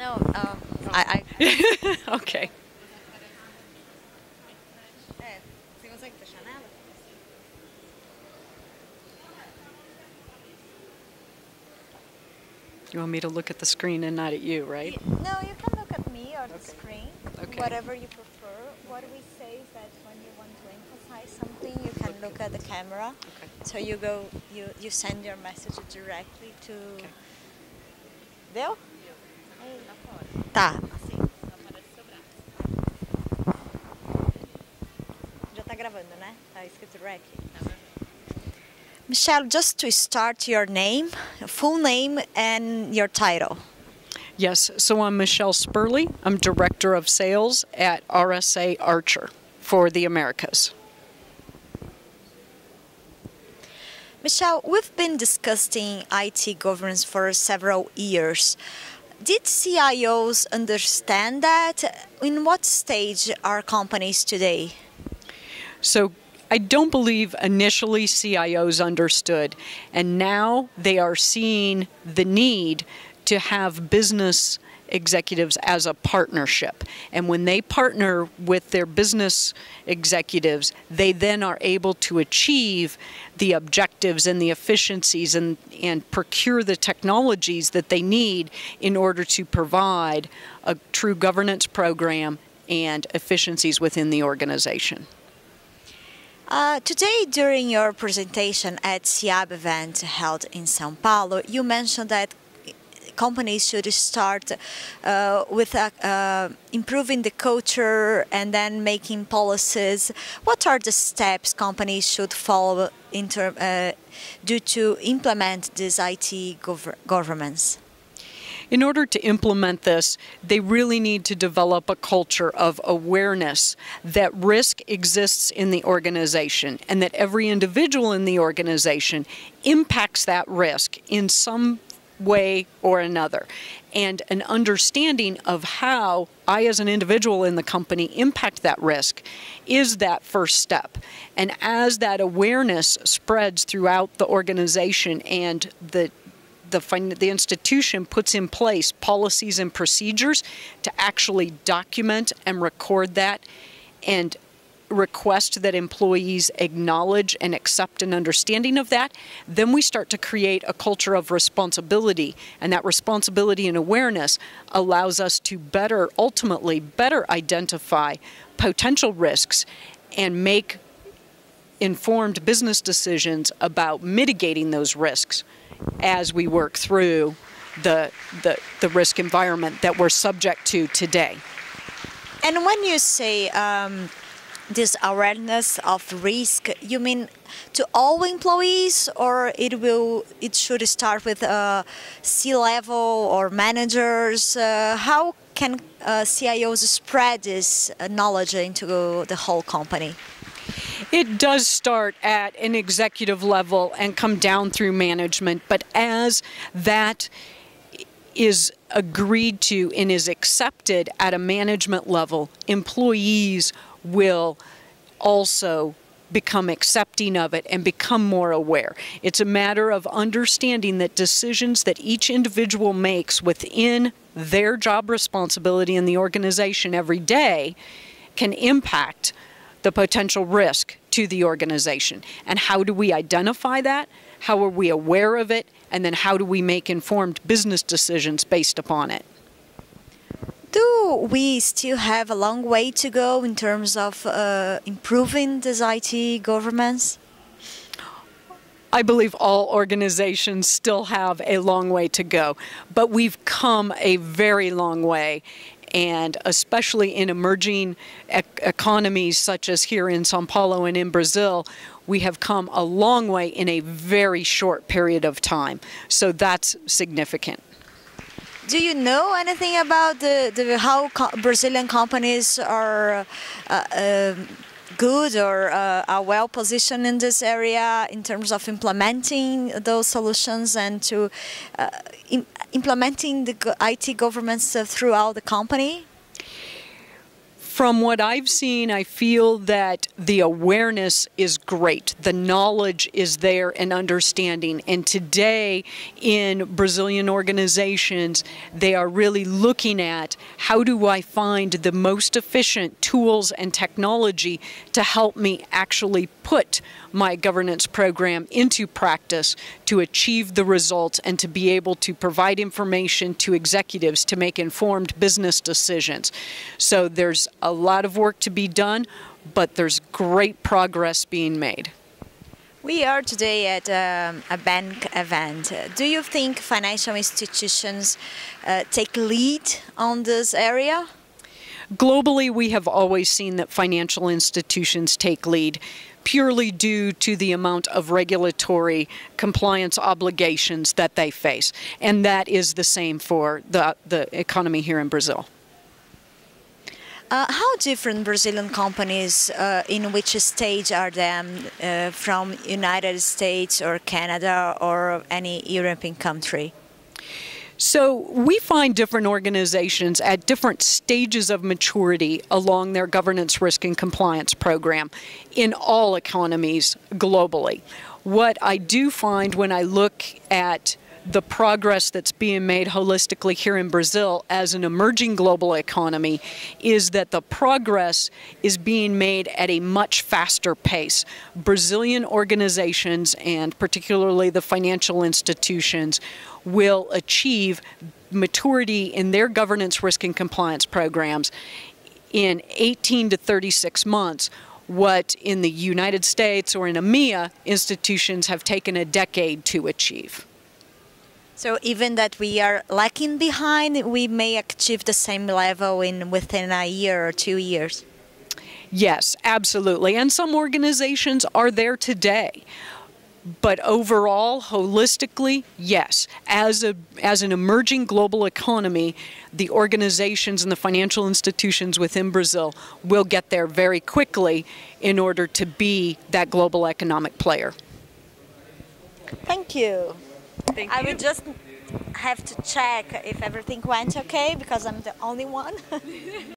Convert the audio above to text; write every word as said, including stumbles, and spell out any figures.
No, um, I, I... Okay. É, você consegue fechar nela? You want me to look at the screen and not at you, right? You, no, you can look at me or the Okay. screen, Okay. whatever you prefer. What we say is that when you want to emphasize something, you can look at the camera. Okay. So you go, you, you send your message directly to... Okay. Deu? Tá. Já tá gravando, né? Tá escrito rec. Michelle, just to start, your name, full name, and your title. Yes, so I'm Michelle Spurley. I'm Director of Sales at R S A Archer for the Americas. Michelle, we've been discussing I T governance for several years. Did C I Os understand that? In what stage are companies today? So I don't believe initially C I Os understood, and now they are seeing the need to have business executives as a partnership. And when they partner with their business executives, they then are able to achieve the objectives and the efficiencies and, and procure the technologies that they need in order to provide a true governance program and efficiencies within the organization. Uh, today, during your presentation at C I A B event held in São Paulo, you mentioned that companies should start uh, with uh, uh, improving the culture and then making policies. What are the steps companies should follow in term, uh, due to implement this I T gov governance? In order to implement this, they really need to develop a culture of awareness that risk exists in the organization and that every individual in the organization impacts that risk in some way or another. And an understanding of how I as an individual in the company impact that risk is that first step. And as that awareness spreads throughout the organization and the The, the institution puts in place policies and procedures to actually document and record that and request that employees acknowledge and accept an understanding of that, then we start to create a culture of responsibility. And that responsibility and awareness allows us to better, ultimately, better identify potential risks and make informed business decisions about mitigating those risks as we work through the, the, the risk environment that we're subject to today. And when you say um, this awareness of risk, you mean to all employees, or it will it should start with uh, C-level or managers? Uh, how can uh, C I Os spread this uh, knowledge into the whole company? It does start at an executive level and come down through management, but as that is agreed to and is accepted at a management level, employees will also become accepting of it and become more aware. It's a matter of understanding that decisions that each individual makes within their job responsibility in the organization every day can impact the potential risk to the organization. And how do we identify that? How are we aware of it? And then how do we make informed business decisions based upon it? Do we still have a long way to go in terms of uh, improving this I T governance? I believe all organizations still have a long way to go, but we've come a very long way. And especially in emerging ec economies such as here in São Paulo and in Brazil, we have come a long way in a very short period of time. So that's significant. Do you know anything about the, the how co Brazilian companies are uh, uh, good or uh, are well positioned in this area in terms of implementing those solutions and to uh, im implementing the I T governance uh, throughout the company? From what I've seen, I feel that the awareness is great. The knowledge is there and understanding. And today in Brazilian organizations, they are really looking at how do I find the most efficient tools and technology to help me actually put my governance program into practice to achieve the results and to be able to provide information to executives to make informed business decisions. So there's a lot of work to be done, but there's great progress being made. We are today at um, a bank event. Do you think financial institutions uh, take lead on this area? Globally, we have always seen that financial institutions take lead purely due to the amount of regulatory compliance obligations that they face. And that is the same for the, the economy here in Brazil. Uh, how different Brazilian companies, uh, in which stage are them uh, from United States or Canada or any European country? So we find different organizations at different stages of maturity along their governance, risk, and compliance program in all economies globally. What I do find when I look at the progress that's being made holistically here in Brazil as an emerging global economy is that the progress is being made at a much faster pace. Brazilian organizations, and particularly the financial institutions, will achieve maturity in their governance, risk, and compliance programs in eighteen to thirty-six months, what in the United States or in EMEA institutions have taken a decade to achieve. So even that we are lacking behind, we may achieve the same level in within a year or two years. Yes, absolutely. And some organizations are there today. But overall, holistically, yes. As a as an emerging global economy, the organizations and the financial institutions within Brazil will get there very quickly in order to be that global economic player. Thank you. Thank I you. would just have to check if everything went okay because I'm the only one.